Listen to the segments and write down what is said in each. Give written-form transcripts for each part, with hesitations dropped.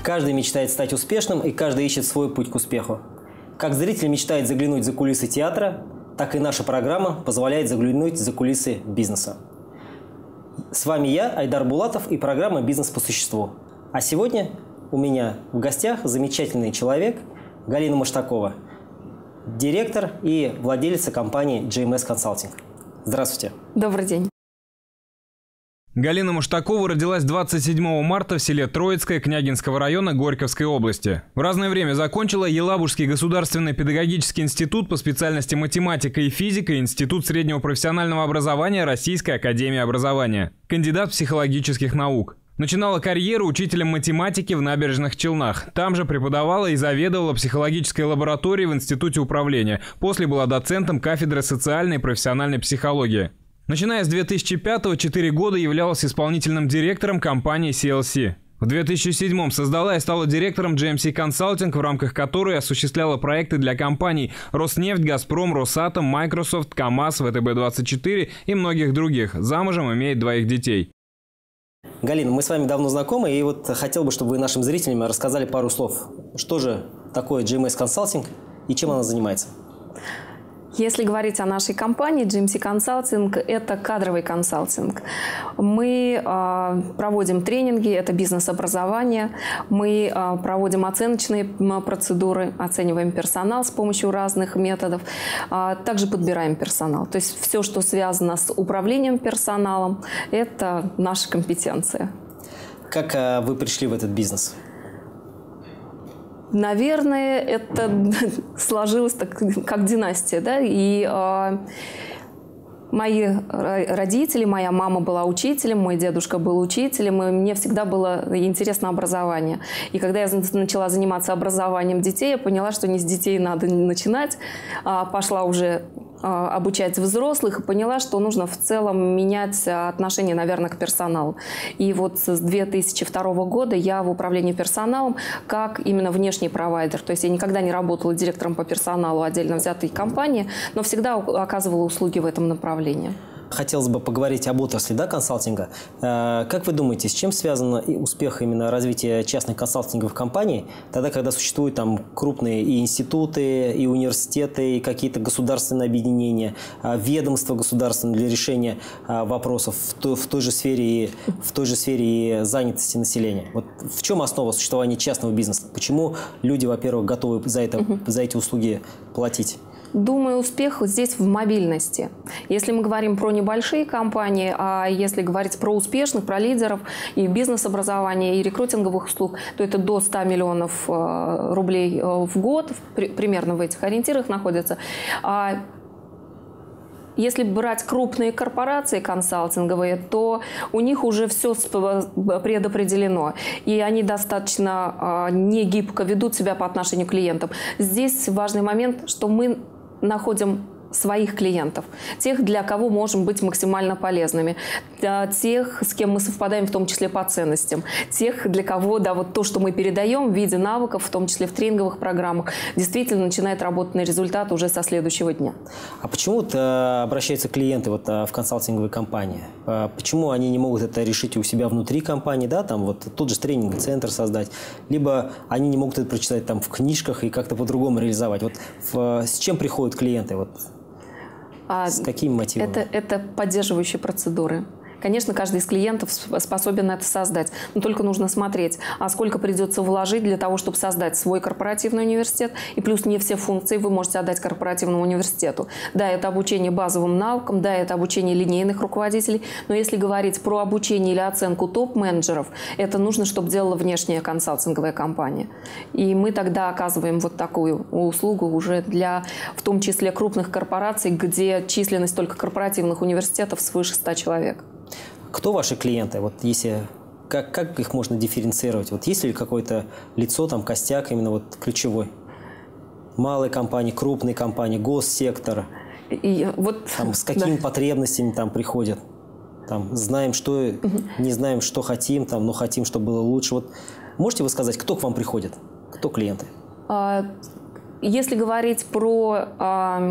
Каждый мечтает стать успешным, и каждый ищет свой путь к успеху. Как зритель мечтает заглянуть за кулисы театра, так и наша программа позволяет заглянуть за кулисы бизнеса. С вами я, Айдар Булатов, и программа «Бизнес по существу». А сегодня у меня в гостях замечательный человек Галина Маштакова, директор и владелица компании GMS Consulting. Здравствуйте. Добрый день. Галина Маштакова родилась 27 марта в селе Троицкое Княгинского района Горьковской области. В разное время закончила Елабужский государственный педагогический институт по специальности математика и физика и Институт среднего профессионального образования Российской академии образования. Кандидат психологических наук. Начинала карьеру учителем математики в Набережных Челнах. Там же преподавала и заведовала психологической лабораторией в Институте управления. После была доцентом кафедры социальной и профессиональной психологии. Начиная с 2005-го 4 года являлась исполнительным директором компании CLC. В 2007-м создала и стала директором GMC Consulting, в рамках которой осуществляла проекты для компаний «Роснефть», «Газпром», «Росатом», Microsoft, КАМАЗ, ВТБ-24 и многих других. Замужем, имеет 2 детей. Галина, мы с вами давно знакомы, и вот хотел бы, чтобы вы нашим зрителям рассказали пару слов. Что же такое GMS Consulting и чем она занимается? Если говорить о нашей компании, GMC Consulting – это кадровый консалтинг. Мы проводим тренинги, это бизнес-образование. Мы проводим оценочные процедуры, оцениваем персонал с помощью разных методов. Также подбираем персонал. То есть все, что связано с управлением персоналом – это наша компетенция. Как вы пришли в этот бизнес? Наверное, это сложилось так, как династия, да, и мои родители, моя мама была учителем, мой дедушка был учителем, и мне всегда было интересно образование. И когда я начала заниматься образованием детей, я поняла, что не с детей надо начинать, пошла уже обучать взрослых и поняла, что нужно в целом менять отношение, наверное, к персоналу. И вот с 2002 года я в управлении персоналом как именно внешний провайдер. То есть я никогда не работала директором по персоналу отдельно взятой компании, но всегда оказывала услуги в этом направлении. Хотелось бы поговорить об отрасли, да, консалтинга. Как вы думаете, с чем связан успех именно развития частных консалтинговых компаний, тогда, когда существуют там крупные и институты, и университеты, и какие-то государственные объединения, ведомства государственные для решения вопросов в той же сфере и занятости населения? Вот в чем основа существования частного бизнеса? Почему люди, во-первых, готовы за эти услуги платить? Думаю, успех здесь в мобильности. Если мы говорим про небольшие компании, а если говорить про успешных, про лидеров и бизнес-образования, и рекрутинговых услуг, то это до 100 миллионов рублей в год, примерно в этих ориентирах находится. Если брать крупные корпорации консалтинговые, то у них уже все предопределено. И они достаточно не гибко ведут себя по отношению к клиентам. Здесь важный момент, что мы находим своих клиентов, тех, для кого можем быть максимально полезными, тех, с кем мы совпадаем, в том числе по ценностям, тех, для кого, да, вот то, что мы передаем в виде навыков, в том числе в тренинговых программах, действительно начинает работать на результат уже со следующего дня. А почему обращаются клиенты в консалтинговые компании? Почему они не могут это решить у себя внутри компании, да, там вот тот же тренинговый центр создать, либо они не могут это прочитать там в книжках и как-то по-другому реализовать? Вот с чем приходят клиенты? С какими мотивами? Это поддерживающие процедуры. Конечно, каждый из клиентов способен это создать, но только нужно смотреть, а сколько придется вложить для того, чтобы создать свой корпоративный университет, и плюс не все функции вы можете отдать корпоративному университету. Да, это обучение базовым навыкам, да, это обучение линейных руководителей, но если говорить про обучение или оценку топ-менеджеров, это нужно, чтобы делала внешняя консалтинговая компания. И мы тогда оказываем вот такую услугу уже для, в том числе, крупных корпораций, где численность только корпоративных университетов свыше 100 человек. Кто ваши клиенты? Вот если как их можно дифференцировать? Вот есть ли какое-то лицо, там костяк именно вот ключевой? Малые компании, крупные компании, госсектор. Там, с какими потребностями там приходят? Там, знаем, что, не знаем, что хотим, там, но хотим, чтобы было лучше. Вот можете вы сказать, кто к вам приходит? Кто клиенты? Если говорить про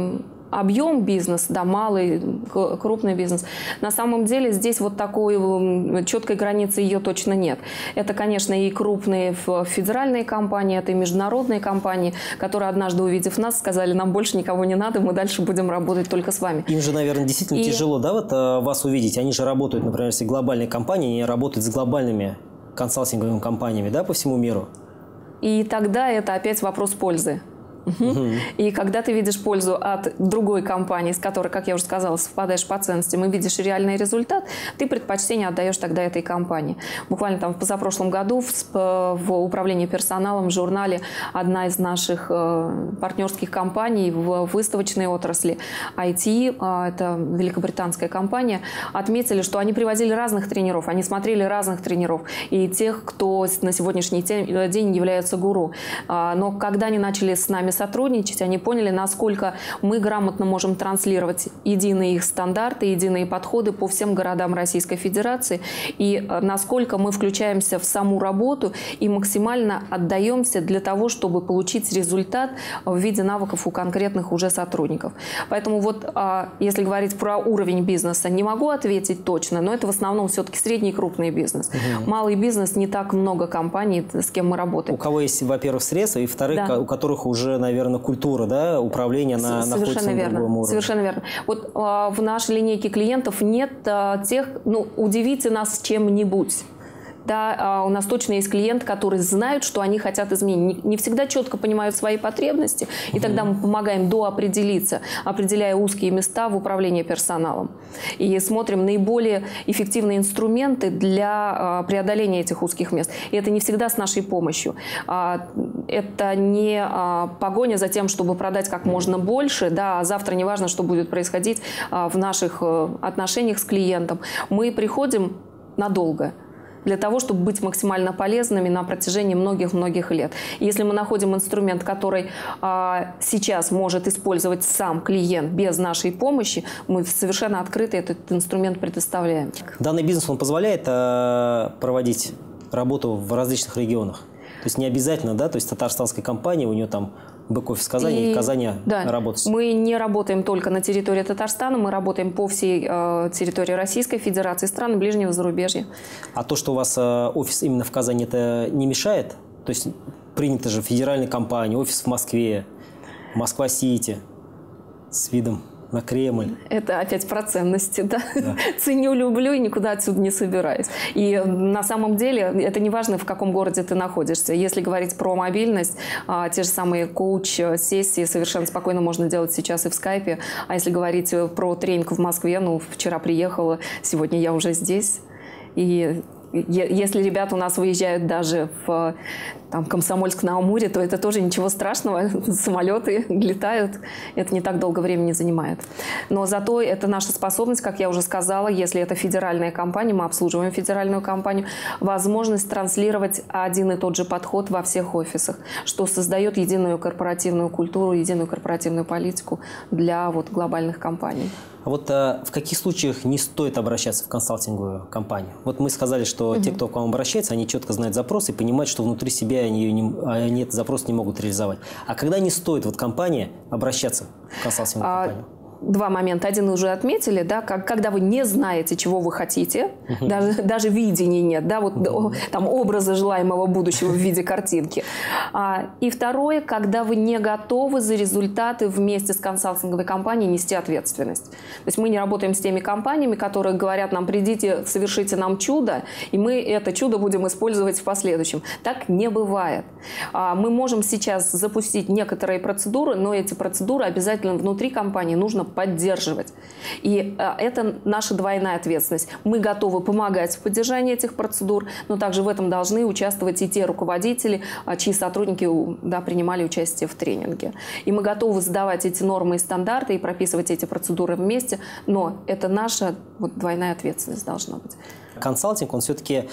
объем бизнеса, да, малый, крупный бизнес. На самом деле здесь вот такой четкой границы ее точно нет. Это, конечно, и крупные федеральные компании, это и международные компании, которые, однажды увидев нас, сказали, нам больше никого не надо, мы дальше будем работать только с вами. Им же, наверное, действительно тяжело, да, вот вас увидеть. Они же работают, например, если глобальные компании, они работают с глобальными консалтинговыми компаниями, да, по всему миру. И тогда это опять вопрос пользы. И когда ты видишь пользу от другой компании, с которой, как я уже сказала, совпадаешь по ценностям и видишь реальный результат, ты предпочтение отдаешь тогда этой компании. Буквально там в позапрошлом году в управлении персоналом в журнале одна из наших партнерских компаний в выставочной отрасли IT, это великобританская компания, отметили, что они привозили разных тренеров, они смотрели разных тренеров и тех, кто на сегодняшний день являются гуру. Но когда они начали с нами сотрудничать, они поняли, насколько мы грамотно можем транслировать единые их стандарты, единые подходы по всем городам Российской Федерации и насколько мы включаемся в саму работу и максимально отдаемся для того, чтобы получить результат в виде навыков у конкретных уже сотрудников. Поэтому вот если говорить про уровень бизнеса, не могу ответить точно, но это в основном все-таки средний и крупный бизнес. Малый бизнес, не так много компаний, с кем мы работаем. У кого есть, во-первых, средства, и, во-вторых, да, у которых уже, наверное, культура, да, управления находится на другом уровне. Совершенно верно. Вот в нашей линейке клиентов нет тех, удивите нас чем-нибудь. Да, у нас точно есть клиенты, которые знают, что они хотят изменить. Не всегда четко понимают свои потребности, и тогда мы помогаем доопределиться, определяя узкие места в управлении персоналом. И смотрим наиболее эффективные инструменты для преодоления этих узких мест. И это не всегда с нашей помощью. Это не погоня за тем, чтобы продать как можно больше, да, а завтра не важно, что будет происходить в наших отношениях с клиентом. Мы приходим надолго, для того, чтобы быть максимально полезными на протяжении многих-многих лет. И если мы находим инструмент, который сейчас может использовать сам клиент без нашей помощи, мы совершенно открыто этот инструмент предоставляем. Данный бизнес, он позволяет проводить работу в различных регионах? То есть не обязательно, да, то есть татарстанская компания, у нее там бэк-офис в Казани, и в Казани работать. Мы не работаем только на территории Татарстана, мы работаем по всей территории Российской Федерации, стран ближнего зарубежья. А то, что у вас офис именно в Казани, это не мешает? То есть принято же федеральная компания, офис в Москве, Москва-Сити с видом на Кремль. Это опять про ценности, да? Ценю, люблю и никуда отсюда не собираюсь. И на самом деле это не важно, в каком городе ты находишься. Если говорить про мобильность, те же самые коуч-сессии совершенно спокойно можно делать сейчас и в скайпе. А если говорить про тренинг в Москве, вчера приехала, сегодня я уже здесь. И если ребята у нас выезжают даже в Комсомольск-на-Амуре, то это тоже ничего страшного. Самолеты летают, это не так долго времени занимает. Но зато это наша способность, как я уже сказала, если это федеральная компания, мы обслуживаем федеральную компанию, возможность транслировать один и тот же подход во всех офисах, что создает единую корпоративную культуру, единую корпоративную политику для глобальных компаний. А вот в каких случаях не стоит обращаться в консалтинговую компанию? Вот мы сказали, что те, кто к вам обращается, они четко знают запрос и понимают, что внутри себя они этот запрос не могут реализовать. А когда не стоит компании обращаться в консалтинговую компанию? Два момента. Один уже отметили, да, когда вы не знаете, чего вы хотите, даже видения нет, да, там образа желаемого будущего в виде картинки. И второе, когда вы не готовы за результаты вместе с консалтинговой компанией нести ответственность. То есть мы не работаем с теми компаниями, которые говорят нам: придите, совершите нам чудо, и мы это чудо будем использовать в последующем. Так не бывает. Мы можем сейчас запустить некоторые процедуры, но эти процедуры обязательно внутри компании нужно поддерживать. И это наша двойная ответственность. Мы готовы помогать в поддержании этих процедур, но также в этом должны участвовать и те руководители, чьи сотрудники принимали участие в тренинге. И мы готовы сдавать эти нормы и стандарты и прописывать эти процедуры вместе, но это наша двойная ответственность должна быть. Консалтинг, он все-таки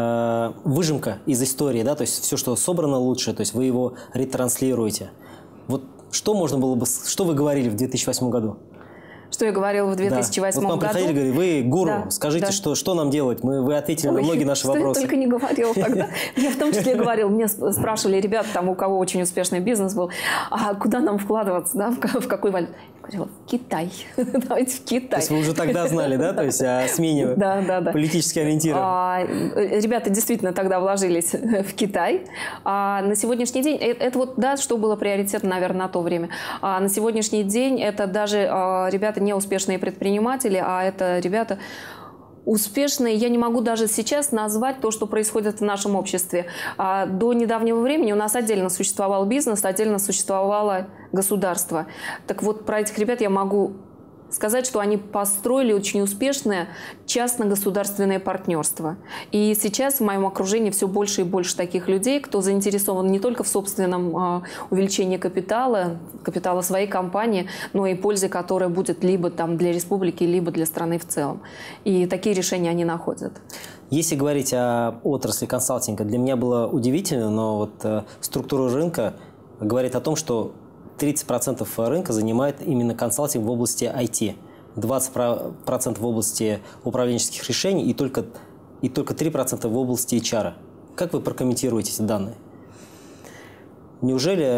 выжимка из истории, да, то есть все, что собрано лучше, то есть вы его ретранслируете. Вот что можно было бы, что вы говорили в 2008 году? Что я говорила в 2008 году? Приходили, говорили: вы гуру, скажите, что нам делать? Вы ответили на многие наши вопросы. Я только не говорила тогда. Я в том числе говорила, мне спрашивали ребята, у кого очень успешный бизнес был, а куда нам вкладываться, да, в какой валют? говорила, в Китай. Давайте в Китай. То есть вы уже тогда знали, да, то есть о смене политически ориентированных? Ребята действительно тогда вложились в Китай. На сегодняшний день, это вот, да, что было приоритетом, наверное, на то время. На сегодняшний день это даже ребята не успешные предприниматели, а это ребята успешные. Я не могу даже сейчас назвать то, что происходит в нашем обществе. До недавнего времени у нас отдельно существовал бизнес, отдельно существовало государство. Так вот, про этих ребят я могу сказать, что они построили очень успешное частно-государственное партнерство. И сейчас в моем окружении все больше и больше таких людей, кто заинтересован не только в собственном увеличении капитала своей компании, но и пользе, которая будет либо там для республики, либо для страны в целом. И такие решения они находят. Если говорить о отрасли консалтинга, для меня было удивительно, но вот структура рынка говорит о том, что 30% рынка занимает именно консалтинг в области IT, 20% в области управленческих решений и только 3% в области HR. Как вы прокомментируете эти данные? Неужели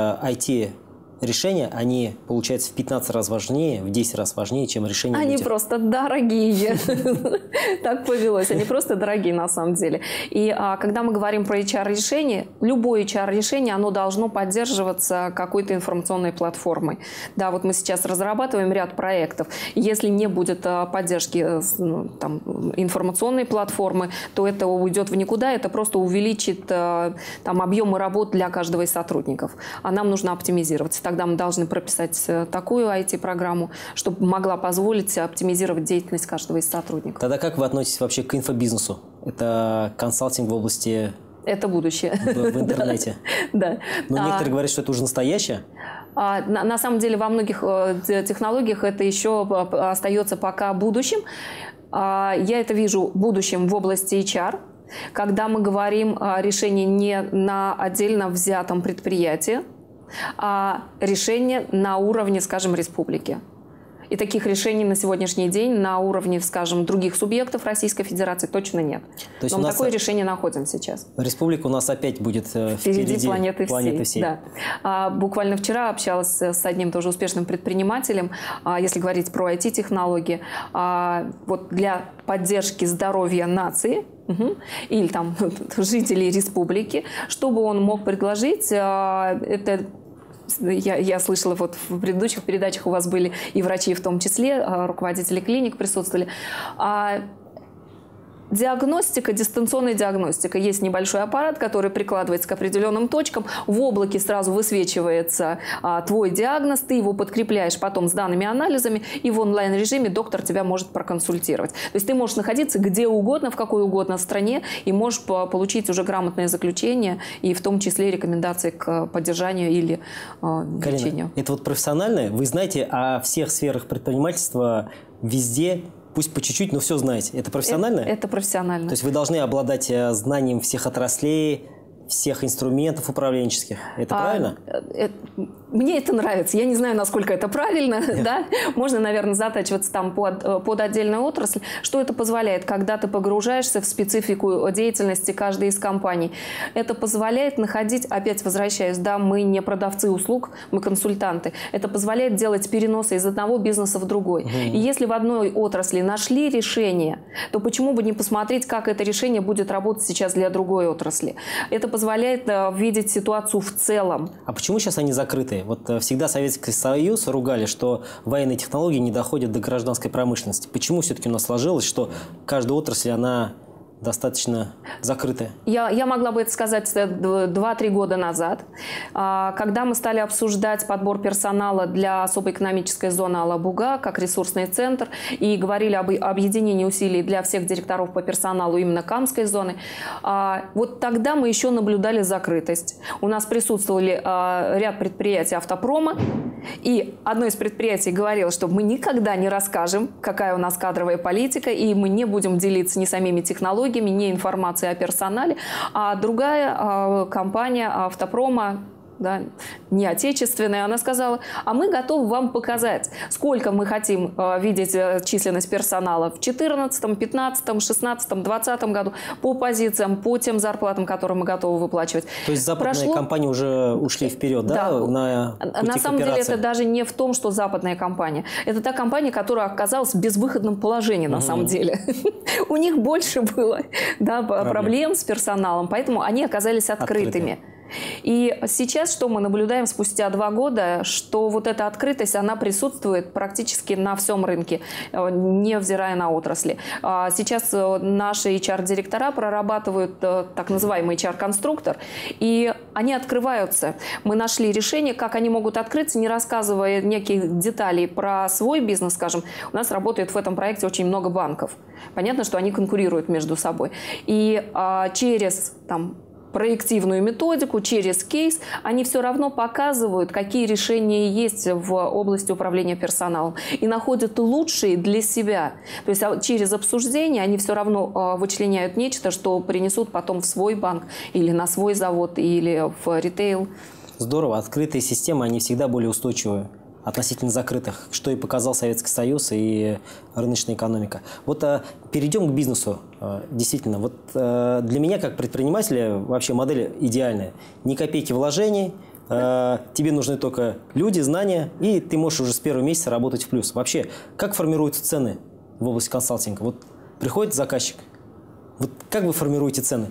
IT-решения, они, получается, в 15 раз важнее, в 10 раз важнее, чем решения Они людей? просто дорогие. Так повелось. Они просто дорогие на самом деле. И когда мы говорим про HR-решение, любое HR-решение, оно должно поддерживаться какой-то информационной платформой. Да, вот мы сейчас разрабатываем ряд проектов. Если не будет поддержки информационной платформы, то это уйдет в никуда, это просто увеличит объемы работ для каждого из сотрудников. А нам нужно оптимизироваться. Тогда мы должны прописать такую IT-программу, чтобы могла позволить оптимизировать деятельность каждого из сотрудников. Тогда как вы относитесь вообще к инфобизнесу? Это консалтинг в области... Это будущее. В интернете. Да. Но некоторые говорят, что это уже настоящее. На самом деле во многих технологиях это еще остается пока будущим. Я это вижу будущим в области HR. Когда мы говорим о решении не на отдельно взятом предприятии, а решение на уровне, скажем, республики. И таких решений на сегодняшний день на уровне, скажем, других субъектов Российской Федерации точно нет. То есть но мы такое решение находим сейчас. Республика у нас опять будет впереди планеты всей. Да. Буквально вчера общалась с одним тоже успешным предпринимателем, если говорить про IT-технологии, вот для поддержки здоровья нации, или там жителей республики, чтобы он мог предложить, это... Я слышала, вот в предыдущих передачах у вас были и врачи в том числе, руководители клиник присутствовали. Диагностика, дистанционная диагностика. Есть небольшой аппарат, который прикладывается к определенным точкам. В облаке сразу высвечивается твой диагноз, ты его подкрепляешь потом с данными анализами, и в онлайн-режиме доктор тебя может проконсультировать. То есть ты можешь находиться где угодно, в какой угодно стране, и можешь получить уже грамотное заключение, и в том числе рекомендации к поддержанию или лечению. Это вот профессиональное? Вы знаете о всех сферах предпринимательства везде? Пусть по чуть-чуть, но все знаете. Это профессионально? Это профессионально. То есть вы должны обладать знанием всех отраслей, всех инструментов управленческих. Это правильно? Мне это нравится. Я не знаю, насколько это правильно. Да? Можно, наверное, затачиваться там под отдельную отрасль. Что это позволяет, когда ты погружаешься в специфику деятельности каждой из компаний? Это позволяет находить, опять возвращаясь, да, мы не продавцы услуг, мы консультанты. Это позволяет делать переносы из одного бизнеса в другой. И если в одной отрасли нашли решение, то почему бы не посмотреть, как это решение будет работать сейчас для другой отрасли? Это позволяет видеть ситуацию в целом. А почему сейчас они закрыты? Вот всегда Советский Союз ругали, что военные технологии не доходят до гражданской промышленности. Почему все-таки у нас сложилось, что каждая отрасль, она достаточно закрытая? Я могла бы это сказать 2-3 года назад, когда мы стали обсуждать подбор персонала для особой экономической зоны Алабуга как ресурсный центр и говорили об объединении усилий для всех директоров по персоналу именно Камской зоны. Вот тогда мы еще наблюдали закрытость. У нас присутствовали ряд предприятий автопрома, и одно из предприятий говорило, что мы никогда не расскажем, какая у нас кадровая политика, и мы не будем делиться ни самими технологиями, ни информацией о персонале. А другая компания автопрома да, не отечественная, она сказала, а мы готовы вам показать, сколько мы хотим видеть численность персонала в 2014, 2015, 2016, 2020 году по позициям, по тем зарплатам, которые мы готовы выплачивать. То есть западные компании уже ушли вперед, да? На самом деле это даже не в том, что западная компания. Это та компания, которая оказалась в безвыходном положении на самом деле. У них больше было проблем с персоналом, поэтому они оказались открытыми. И сейчас, что мы наблюдаем спустя 2 года, что вот эта открытость, она присутствует практически на всем рынке, невзирая на отрасли. Сейчас наши HR-директора прорабатывают так называемый HR-конструктор, и они открываются. Мы нашли решение, как они могут открыться, не рассказывая неких деталей про свой бизнес, скажем. У нас работает в этом проекте очень много банков. Понятно, что они конкурируют между собой. И через проективную методику, через кейс, они все равно показывают, какие решения есть в области управления персоналом. И находят лучшие для себя. То есть через обсуждение они все равно вычленяют нечто, что принесут потом в свой банк, или на свой завод, или в ритейл. Здорово. Открытые системы, они всегда более устойчивые относительно закрытых, что и показал Советский Союз и рыночная экономика. Вот перейдем к бизнесу. Действительно, вот для меня, как предпринимателя, вообще модель идеальная. Ни копейки вложений, тебе нужны только люди, знания, и ты можешь уже с первого месяца работать в плюс. Вообще, как формируются цены в области консалтинга? Вот приходит заказчик, вот как вы формируете цены?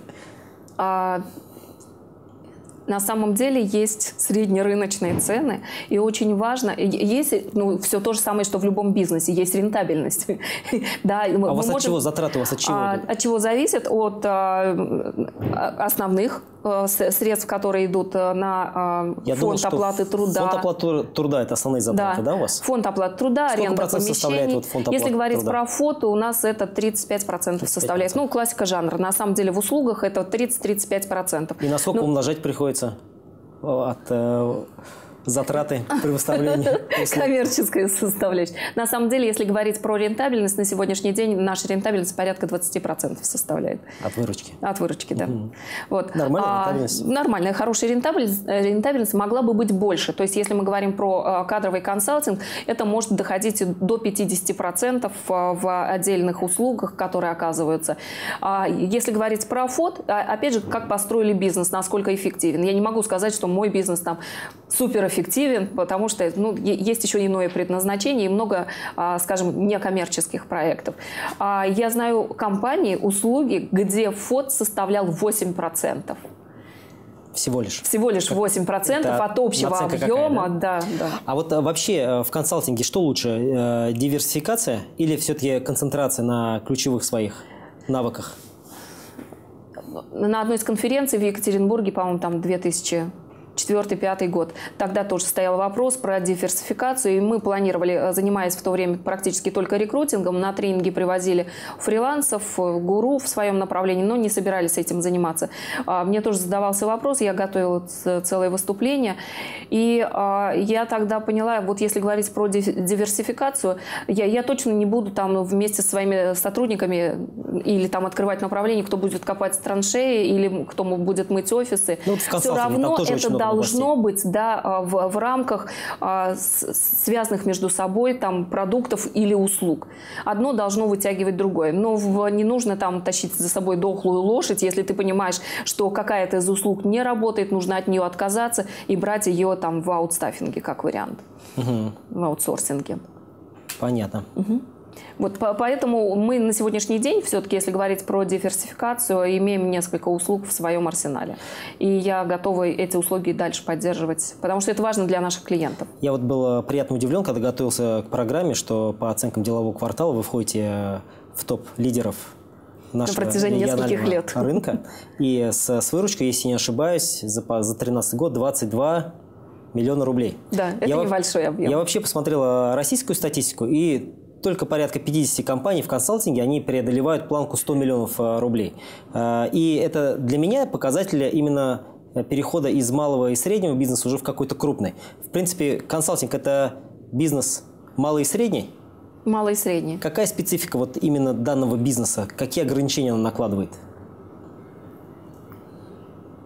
На самом деле есть среднерыночные цены, и очень важно, есть все то же самое, что в любом бизнесе, есть рентабельность. А у вас от чего затраты? У вас от чего? От чего зависит? От основных средств, которые идут на фонд оплаты труда. Фонд оплаты труда – это основные затраты, да, у вас? Фонд оплаты труда, аренда помещений. Если говорить про фото, у нас это 35% составляет. Ну, классика жанра. На самом деле в услугах это 30-35%. И на сколько умножать приходится от затраты при выставлении? Коммерческая составляющая. На самом деле, если говорить про рентабельность, на сегодняшний день наша рентабельность порядка 20% составляет. От выручки? От выручки, да. Вот. Нормальная рентабельность? Нормальная, хорошая рентабельность могла бы быть больше. То есть, если мы говорим про кадровый консалтинг, это может доходить до 50% в отдельных услугах, которые оказываются. Если говорить про ФОД, опять же, как построили бизнес, насколько эффективен. Я не могу сказать, что мой бизнес там суперэффективен, потому что есть еще иное предназначение и много, скажем, некоммерческих проектов. Я знаю компании, услуги, где ФОД составлял 8%. Всего лишь? Всего лишь 8% от общего объема. Да? Да. А вот вообще в консалтинге что лучше? Диверсификация или все-таки концентрация на ключевых своих навыках? На одной из конференций в Екатеринбурге, по-моему, там 2004-2005 год. Тогда тоже стоял вопрос про диверсификацию, и мы планировали, занимаясь в то время практически только рекрутингом, на тренинги привозили фрилансов, гуру в своем направлении, но не собирались этим заниматься. Мне тоже задавался вопрос, я готовила целое выступление, и я тогда поняла, вот если говорить про диверсификацию, я точно не буду там вместе со своими сотрудниками или там открывать направление, кто будет копать траншеи, или кто будет мыть офисы. Все равно это должно быть, да, в рамках связанных между собой там, продуктов или услуг. Одно должно вытягивать другое. Но не нужно там тащить за собой дохлую лошадь, если ты понимаешь, что какая-то из услуг не работает, нужно от нее отказаться и брать ее там в аутстаффинге как вариант. В аутсорсинге. Понятно. Вот поэтому мы на сегодняшний день, все-таки, если говорить про диверсификацию, имеем несколько услуг в своем арсенале. И я готова эти услуги дальше поддерживать, потому что это важно для наших клиентов. Я вот был приятно удивлен, когда готовился к программе, что по оценкам делового квартала вы входите в топ лидеров нашего на протяжении нескольких лет рынка. И с выручкой, если не ошибаюсь, за 2013 год 22 миллиона рублей. Да, это небольшой объем. Я вообще посмотрел российскую статистику, и только порядка 50 компаний в консалтинге, они преодолевают планку 100 миллионов рублей. И это для меня показатель именно перехода из малого и среднего бизнеса уже в какой-то крупный. В принципе, консалтинг – это бизнес малый и средний? Малый и средний. Какая специфика вот именно данного бизнеса? Какие ограничения он накладывает?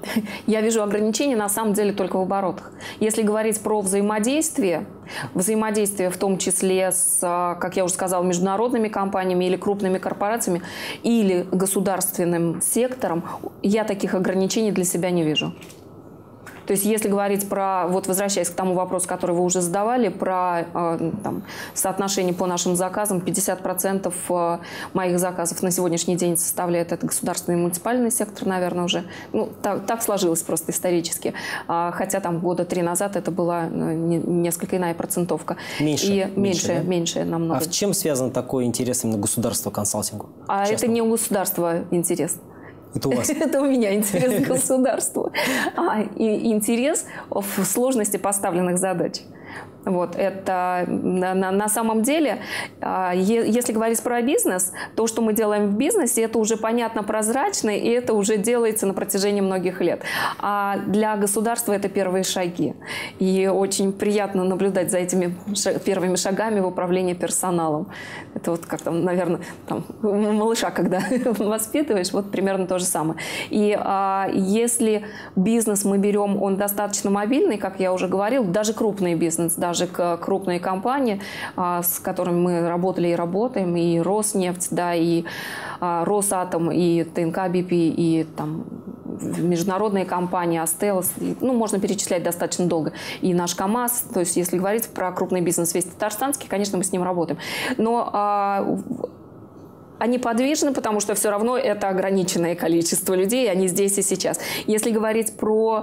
Я вижу ограничения на самом деле только в оборотах. Если говорить про взаимодействие в том числе с, как я уже сказала, международными компаниями или крупными корпорациями, или государственным сектором, я таких ограничений для себя не вижу. То есть, если говорить про, вот возвращаясь к тому вопросу, который вы уже задавали, про там, соотношение по нашим заказам, 50% моих заказов на сегодняшний день составляет это государственный и муниципальный сектор, наверное, уже. Ну, так сложилось просто исторически. Хотя там года 3 назад это была несколько иная процентовка. Меньше намного. А в чем связан такой интерес именно государства к консалтингу? Это не у государства интерес. Это у вас? Это у меня интерес к государству. И интерес в сложности поставленных задач. Вот, это на самом деле, если говорить про бизнес, то, что мы делаем в бизнесе, это уже понятно, прозрачно, и это уже делается на протяжении многих лет. А для государства это первые шаги. И очень приятно наблюдать за этими первыми шагами в управлении персоналом. Это вот как там, наверное, там, малыша, когда воспитываешь, вот примерно то же самое. И если бизнес мы берем, он достаточно мобильный, как я уже говорил, даже крупный бизнес, даже крупные компании, с которыми мы работали и работаем, и Роснефть, да, и Росатом, и ТНК БП, и там международные компании, Астелос, ну, можно перечислять достаточно долго. И наш КАМАЗ, то есть если говорить про крупный бизнес весь татарстанский, конечно, мы с ним работаем. Но они подвижны, потому что все равно это ограниченное количество людей, они здесь и сейчас. Если говорить про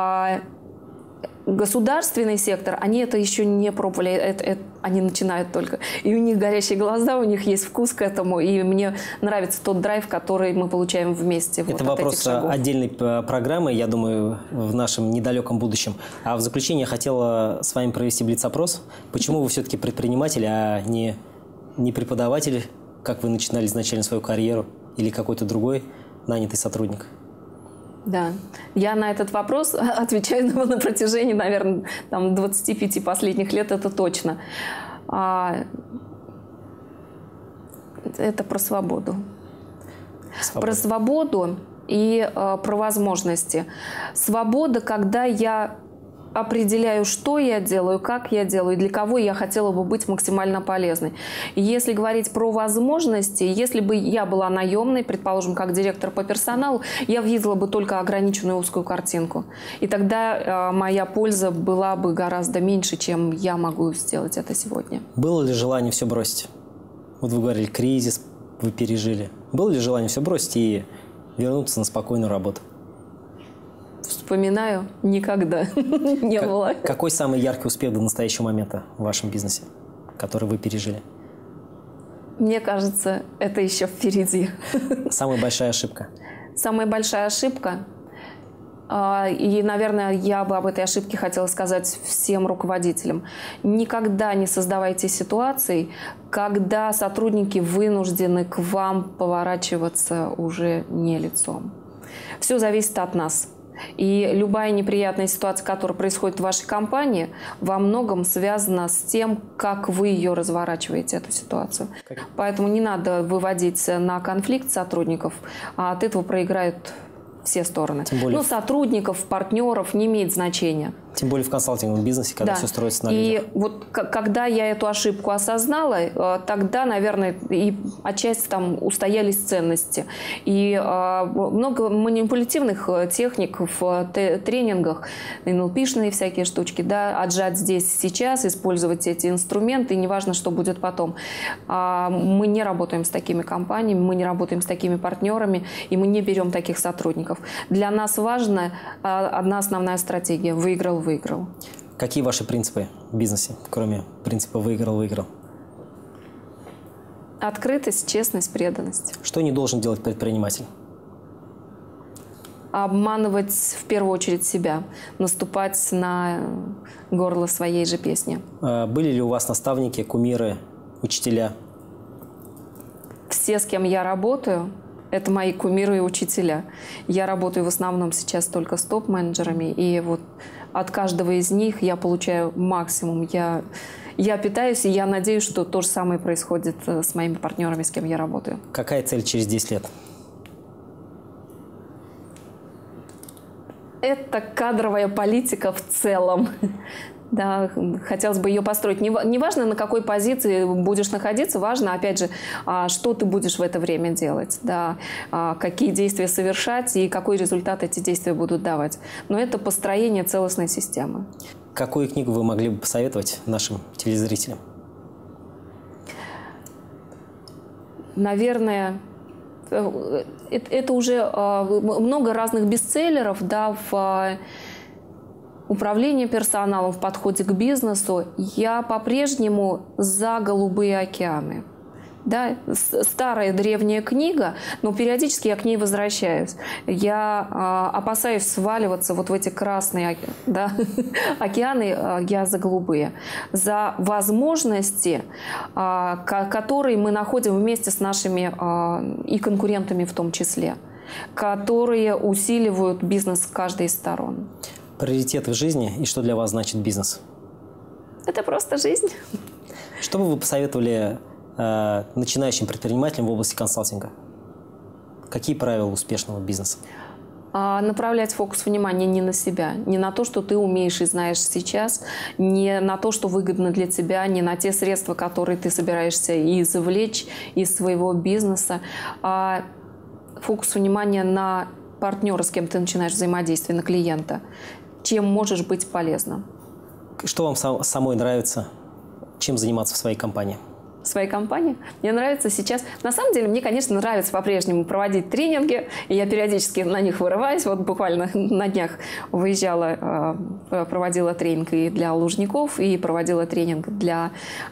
государственный сектор, они это еще не пробовали, они начинают только. И у них горящие глаза, у них есть вкус к этому, и мне нравится тот драйв, который мы получаем вместе. Это вот вопрос отдельной программы, я думаю, в нашем недалеком будущем. А в заключение я хотела с вами провести блиц-опрос. Почему вы все-таки предприниматель, а не преподаватель, как вы начинали изначально свою карьеру, или какой-то другой нанятый сотрудник? Да, я на этот вопрос отвечаю на протяжении, наверное, там, 25 последних лет, это точно. Это про свободу. Про свободу и про возможности. Свобода, когда я определяю, что я делаю, как я делаю, для кого я хотела бы быть максимально полезной. И если говорить про возможности, если бы я была наемной, предположим, как директор по персоналу, я видела бы только ограниченную узкую картинку. И тогда моя польза была бы гораздо меньше, чем я могу сделать это сегодня. Было ли желание все бросить? Вот вы говорили, кризис вы пережили. Было ли желание все бросить и вернуться на спокойную работу? Вспоминаю, никогда не было. Какой самый яркий успех до настоящего момента в вашем бизнесе, который вы пережили? Мне кажется, это еще впереди. Самая большая ошибка? Самая большая ошибка. И, наверное, я бы об этой ошибке хотела сказать всем руководителям. Никогда не создавайте ситуаций, когда сотрудники вынуждены к вам поворачиваться уже не лицом. Все зависит от нас. И любая неприятная ситуация, которая происходит в вашей компании, во многом связана с тем, как вы ее разворачиваете, эту ситуацию. Поэтому не надо выводить на конфликт сотрудников, а от этого проиграют все стороны. Более... Ну, сотрудников, партнеров не имеет значения. Тем более в консалтинговом бизнесе, когда все строится на людях. И вот когда я эту ошибку осознала, тогда, наверное, и отчасти там устоялись ценности. И много манипулятивных техник в тренингах, NLP-шные всякие штучки, да, отжать здесь сейчас, использовать эти инструменты, и неважно, что будет потом. Мы не работаем с такими компаниями, мы не работаем с такими партнерами, и мы не берем таких сотрудников. Для нас важна одна основная стратегия – выиграл-выиграл. Какие ваши принципы в бизнесе, кроме принципа «выиграл-выиграл»? Открытость, честность, преданность. Что не должен делать предприниматель? Обманывать в первую очередь себя, наступать на горло своей же песни. Были ли у вас наставники, кумиры, учителя? Все, с кем я работаю, это мои кумиры и учителя. Я работаю в основном сейчас только с топ-менеджерами, и вот от каждого из них я получаю максимум. Я питаюсь, и я надеюсь, что то же самое происходит с моими партнерами, с кем я работаю. Какая цель через 10 лет? это кадровая политика в целом. Да, хотелось бы ее построить. Не важно, на какой позиции будешь находиться, важно, опять же, что ты будешь в это время делать, да, какие действия совершать и какой результат эти действия будут давать. Но это построение целостной системы. Какую книгу вы могли бы посоветовать нашим телезрителям? Наверное, это уже много разных бестселлеров, да, в управлении персоналом, в подходе к бизнесу. Я по-прежнему за «Голубые океаны». Да, старая древняя книга, но периодически я к ней возвращаюсь. Я опасаюсь сваливаться вот в эти красные, да, океаны, я за голубые. За возможности, которые мы находим вместе с нашими и конкурентами в том числе, которые усиливают бизнес с каждой из сторон. Приоритеты в жизни и что для вас значит бизнес? Это просто жизнь. Что бы вы посоветовали начинающим предпринимателям в области консалтинга? Какие правила успешного бизнеса? Направлять фокус внимания не на себя, не на то, что ты умеешь и знаешь сейчас, не на то, что выгодно для тебя, не на те средства, которые ты собираешься извлечь из своего бизнеса, а фокус внимания на партнера, с кем ты начинаешь взаимодействие, на клиента, чем можешь быть полезным. Что вам самой нравится, чем заниматься в своей компании? В своей компании. Мне нравится сейчас... На самом деле, мне, конечно, нравится по-прежнему проводить тренинги, и я периодически на них вырываюсь. Вот буквально на днях выезжала, проводила тренинг и для Лужников, и проводила тренинг для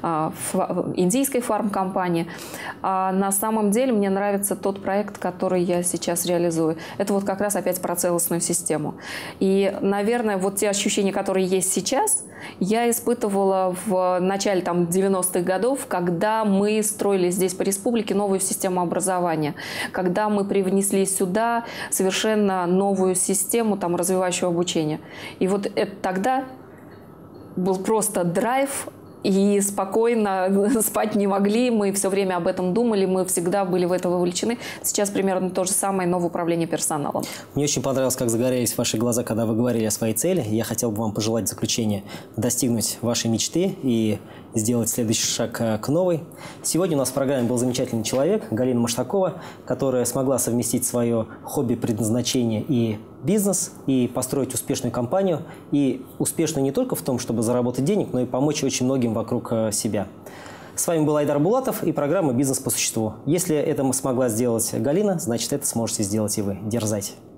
индийской фармкомпании. А на самом деле мне нравится тот проект, который я сейчас реализую. Это вот как раз опять про целостную систему. И, наверное, вот те ощущения, которые есть сейчас, я испытывала в начале 90-х годов, когда мы строили здесь по республике новую систему образования, когда мы привнесли сюда совершенно новую систему развивающего обучения. И вот это тогда был просто драйв, и спокойно спать не могли, мы все время об этом думали, мы всегда были в это вовлечены. Сейчас примерно то же самое, но в управлении персоналом. Мне очень понравилось, как загорелись ваши глаза, когда вы говорили о своей цели. Я хотел бы вам пожелать в заключение достигнуть вашей мечты и сделать следующий шаг к новой. Сегодня у нас в программе был замечательный человек, Галина Маштакова, которая смогла совместить свое хобби, предназначение и бизнес, и построить успешную компанию. И успешную не только в том, чтобы заработать денег, но и помочь очень многим вокруг себя. С вами был Айдар Булатов и программа «Бизнес по существу». Если это смогла сделать Галина, значит, это сможете сделать и вы. Дерзайте!